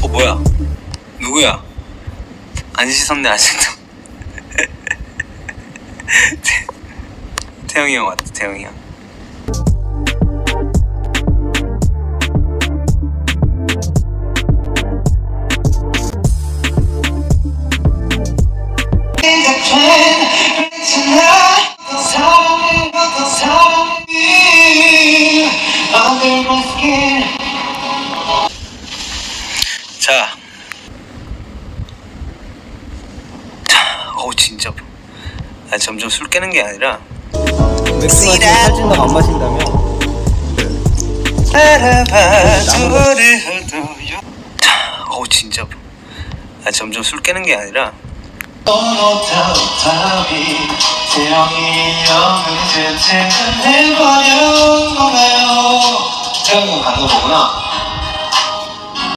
뭐야? 누구야? 안 씻었네 아직도. 태영이 형 왔다. 태영이 형. 자, 진짜 점점 술 깨는 게 아니라 맥주 마시면 살찐다고 안 마신다며. 진짜 점점 술 깨는 게 아니라 태영이 형 가는 거구나.